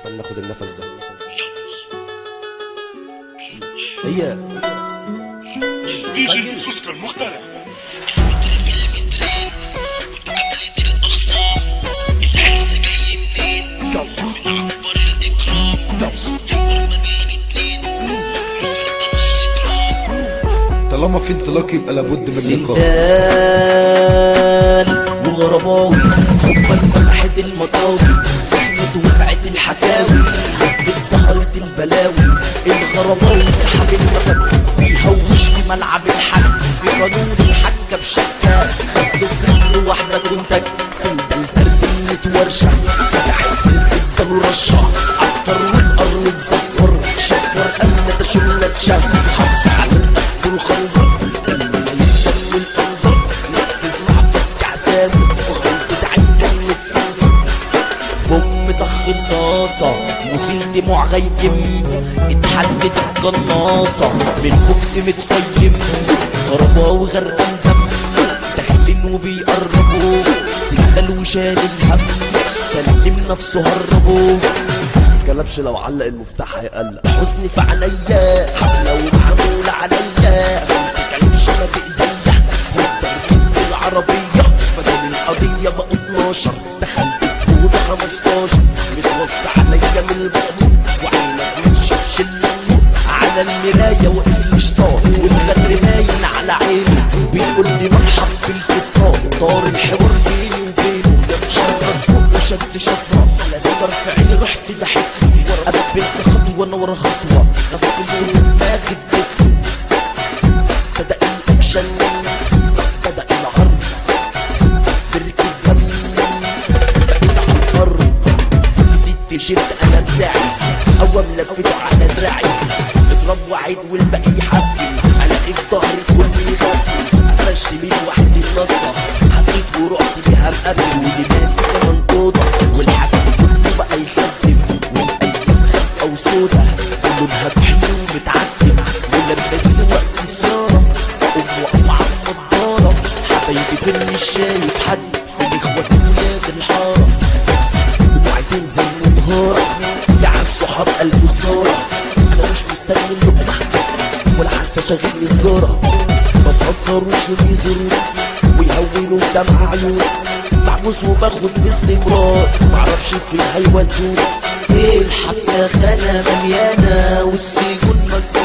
استنى ناخد النفس ده. هي دي جي سوسكا المختلف. طالما في انطلاق يبقى لابد من اللقاء. سندال وغرباوي هما الملحد المطاوي، زحمة وسعة الحكاوي اتظهرت البلاوي. الغرباوي سحب المفك بيهوش في ملعب الحك، في قانون الحكة بشكة خدته في رجل واحدة كنتك. سندال تربية ورشة فتح السلك اداله رشة، عطر والارض اتزفر شفر قلنا تشلنا تشف، حط على القف الخنجر لما يشم الانظر نفذ لعبك عزامه وغلطة عين متصنفر. بوم طخ رصاصة مسيل دموع غيم، اتحدد القناصة من بوكس متفيم. غرباوي غرقان دم داخلين وبيقربوا، سندال وشال الهم سلم نفسه هربوا. كلبش لو علق المفتاح هيقلق. حزني في عينيا حفلة ومعمولة عليا، متكلمش انا بايديا والتركيب العربية بدل القضية بقوا 12. دخلت في أوضة 15 متوسع عليا من المأمون، وعينك ما تشوفش النور. على المراية واقف لي شطار والغدر باين على عينه، بيقول لي مرحب بالكتار. طار الحوار بيني وبينه حرك وشد شفرة لقيت في عيني رحت ضحكت قبلت خطوة انا ورا خطوة غفلت دماغي اديتله. بدأ الاكشن بدأ العرض برك الدم بقيت على الارض. فكت التيشيرت انا بتاعي اول لفته على دراعي، اضرب وعيد والباقي يحفل الاقي في ظهري كل يغطي. قفشت مين وحدي النصبة حطيت ورحت بيها مقابل واللي ماسكة منطوطة، والحبس كله بقى يخدم او سودا لونها طحين ومتعتم. ولما جه وقت السيارة اقوم واقفة على النضارة، حبايبي فين مش شايف حد فين اخواتي ولاد الحارة. دموعي تنزل منهارة يا الصحاب قلبي خسارة، انا مش مستني اللقمة ولا حتى شاغلني سجارة. ما تفكروش يزوروني ويهونوا بدمع عيوني، محبوس وباخد باستمرار معرفش فين هيودوني. الحبسة خانة مليانة والسجون مجنونة.